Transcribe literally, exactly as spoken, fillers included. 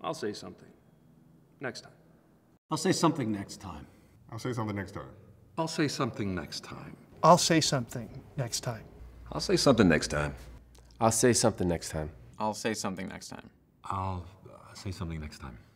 I'll say something. Next time. I'll say something next time. I'll say something next time. I'll say something next time. I'll say something next time. I'll say something next time. I'll say something next time. I'll say something next time. I'll uh, say something next time.